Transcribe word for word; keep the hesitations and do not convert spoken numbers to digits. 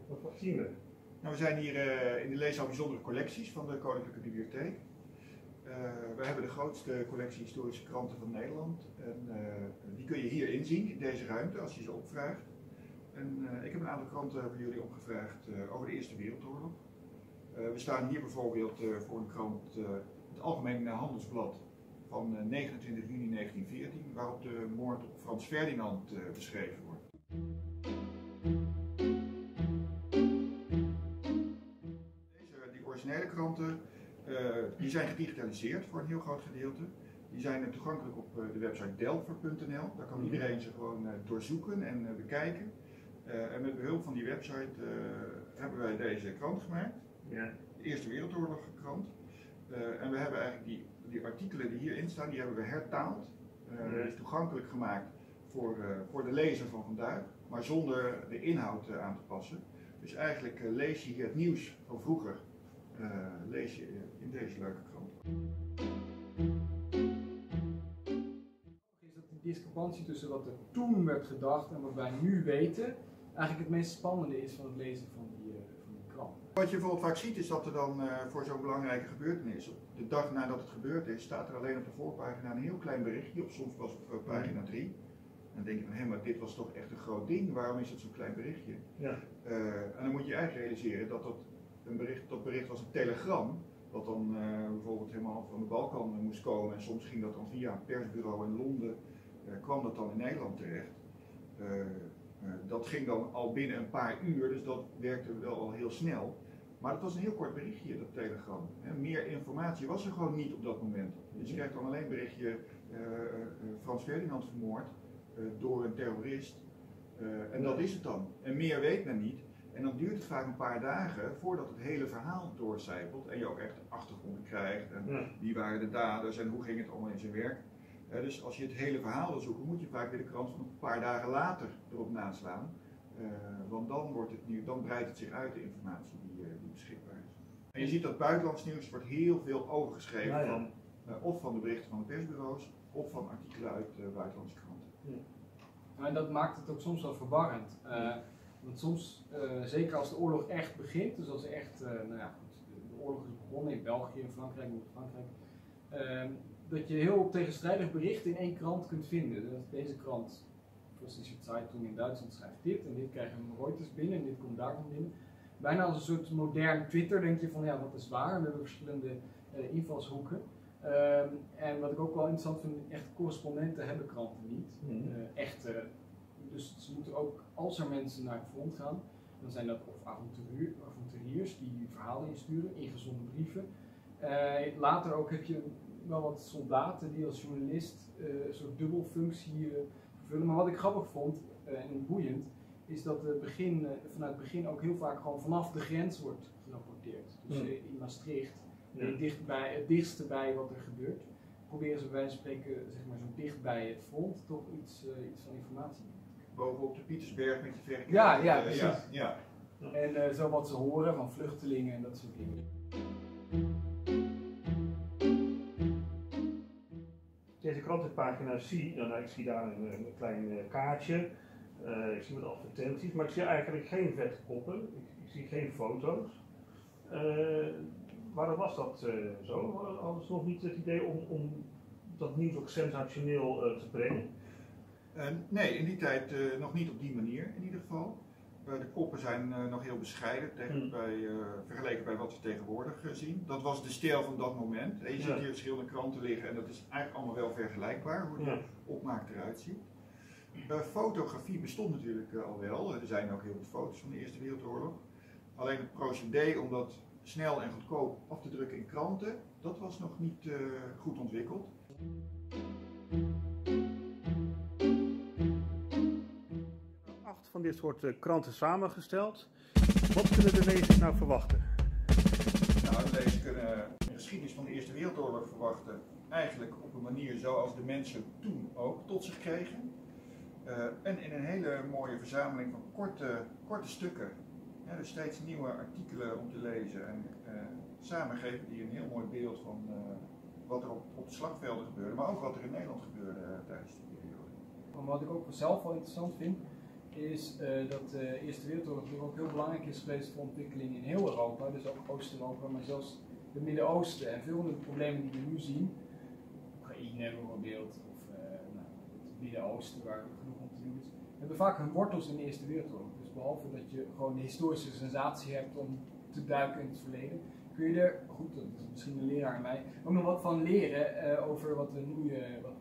Wat, wat zien we? Nou, we zijn hier uh, in de leeszaal bijzondere collecties van de Koninklijke Bibliotheek. Uh, we hebben de grootste collectie historische kranten van Nederland. En uh, die kun je hier inzien, in deze ruimte, als je ze opvraagt. En uh, ik heb een aantal kranten voor jullie opgevraagd uh, over de Eerste Wereldoorlog. Uh, we staan hier bijvoorbeeld uh, voor een krant, uh, het Algemeen Handelsblad van uh, negenentwintig juni negentien veertien, waarop de moord op Frans Ferdinand uh, beschreven wordt. Deze, die originele kranten uh, die zijn gedigitaliseerd voor een heel groot gedeelte. Die zijn uh, toegankelijk op uh, de website delver punt n l. Daar kan iedereen ze gewoon uh, doorzoeken en uh, bekijken. Uh, en met behulp van die website uh, hebben wij deze krant gemaakt. Ja. De Eerste Wereldoorlog krant. Uh, en we hebben eigenlijk die, die artikelen die hierin staan, die hebben we hertaald. Uh, Ja. Die is toegankelijk gemaakt voor, uh, voor de lezer van vandaag, maar zonder de inhoud uh, aan te passen. Dus eigenlijk uh, lees je hier het nieuws van vroeger, uh, lees je in deze leuke krant. Is dat die discrepantie tussen wat er toen werd gedacht en wat wij nu weten, eigenlijk het meest spannende is van het lezen van die, uh, van die krant. Wat je bijvoorbeeld vaak ziet is dat er dan uh, voor zo'n belangrijke gebeurtenis, op de dag nadat het gebeurd is, staat er alleen op de voorpagina een heel klein berichtje, of soms pas op uh, pagina drie. En dan denk je van, hé, maar dit was toch echt een groot ding, waarom is het zo'n klein berichtje? Ja. Uh, en dan moet je eigenlijk realiseren dat dat, een bericht, dat bericht was een telegram, dat dan uh, bijvoorbeeld helemaal van de Balkan uh, moest komen en soms ging dat dan via een persbureau in Londen, uh, kwam dat dan in Nederland terecht. Uh, uh, dat ging dan al binnen een paar uur, dus dat werkte wel al heel snel. Maar het was een heel kort berichtje, dat telegram. He, meer informatie was er gewoon niet op dat moment. Dus je krijgt dan alleen een berichtje, uh, uh, Frans Ferdinand vermoord uh, door een terrorist. Uh, en dat is het dan. En meer weet men niet. En dan duurt het vaak een paar dagen voordat het hele verhaal doorcijpelt. En je ook echt de achtergronden krijgt. En Ja. wie waren de daders en hoe ging het allemaal in zijn werk. Uh, dus als je het hele verhaal wil zoeken, moet je vaak weer de krant van een paar dagen later erop naslaan. Uh, want dan, wordt het nieuw, dan breidt het zich uit, de informatie die, uh, die beschikbaar is. En je ziet dat buitenlands nieuws wordt heel veel overgeschreven, Ja, ja. Van, uh, of van de berichten van de persbureaus, of van artikelen uit uh, buitenlandse kranten. Ja. En dat maakt het ook soms wel verwarrend. Uh, want soms, uh, zeker als de oorlog echt begint, dus als er echt, uh, nou ja goed, de, de oorlog is begonnen in België, in Frankrijk, in Frankrijk, uh, dat je heel tegenstrijdig berichten in één krant kunt vinden. Dus deze krant, Vossische Zeitung in Duitsland, schrijft dit en dit krijgen we Reuters binnen en dit komt daar van binnen. Bijna als een soort modern Twitter denk je van ja, wat is waar? We hebben verschillende uh, invalshoeken. Uh, en wat ik ook wel interessant vind, echte correspondenten hebben kranten niet. Mm-hmm. Uh, echte, dus ze moeten ook, als er mensen naar de front gaan, dan zijn dat of avonturier, avonturiers die verhalen insturen, ingezonden brieven. Uh, later ook heb je wel wat soldaten die als journalist uh, een soort dubbelfunctie uh, vervullen. Maar wat ik grappig vond uh, en boeiend, is dat het begin, uh, vanuit het begin ook heel vaak gewoon vanaf de grens wordt gerapporteerd. Dus uh, in Maastricht, Ja. uh, dicht bij, het dichtste bij wat er gebeurt, proberen ze bij wijze van spreken zeg maar, zo dicht bij het front toch iets, uh, iets van informatie. Bovenop de Pietersberg met je verrekijker. Ja, ja, Uh, precies. ja, ja. En uh, zo wat ze horen van vluchtelingen en dat soort dingen. Deze krantenpagina zie, nou, ik zie daar een, een klein uh, kaartje, uh, ik zie wat advertenties, maar ik zie eigenlijk geen vetkoppen, ik, ik zie geen foto's. Uh, waarom was dat uh, zo? Hadden ze nog niet het idee om, om dat nieuws ook sensationeel uh, te brengen? Uh, nee, in die tijd uh, nog niet op die manier in ieder geval. Uh, de koppen zijn uh, nog heel bescheiden tegen, Hmm. bij, uh, vergeleken bij wat we tegenwoordig uh, zien. Dat was de stijl van dat moment. En je ziet Ja. hier verschillende kranten liggen en dat is eigenlijk allemaal wel vergelijkbaar hoe de Ja. opmaak eruit ziet. Uh, fotografie bestond natuurlijk uh, al wel. Er zijn ook heel veel foto's van de Eerste Wereldoorlog. Alleen het procedé om dat snel en goedkoop af te drukken in kranten, dat was nog niet uh, goed ontwikkeld. Acht van dit soort uh, kranten samengesteld. Wat kunnen de lezers nou verwachten? Nou, de lezers kunnen de geschiedenis van de Eerste Wereldoorlog verwachten, eigenlijk op een manier zoals de mensen toen ook tot zich kregen. Uh, en in een hele mooie verzameling van korte, korte stukken. Ja, dus steeds nieuwe artikelen om te lezen en uh, samen geven die een heel mooi beeld van uh, wat er op, op de slagvelden gebeurde, maar ook wat er in Nederland gebeurde uh, tijdens die periode. Maar wat ik ook zelf wel interessant vind, is uh, dat de Eerste Wereldoorlog natuurlijk ook heel belangrijk is geweest voor ontwikkeling in heel Europa, dus ook Oost-Europa, maar zelfs het Midden-Oosten. En veel van de problemen die we nu zien, Oekraïne bijvoorbeeld, of uh, nou, het Midden-Oosten waar genoeg om te doen is, hebben vaak hun wortels in de Eerste Wereldoorlog. Dus behalve dat je gewoon de historische sensatie hebt om te duiken in het verleden, kun je er, goed, dat is misschien een leraar aan mij, ook nog wat van leren uh, over wat we nu, uh, wat